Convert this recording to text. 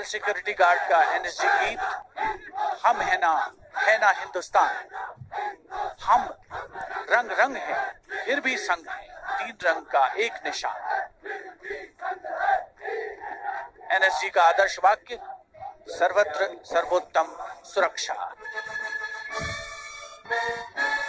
National security guard का NSG गीत, हम है ना हिंदुस्तान, हम रंग रंग है फिर भी संग है, तीन रंग का एक निशान। एनएसजी का आदर्श वाक्य, सर्वत्र सर्वोत्तम सुरक्षा।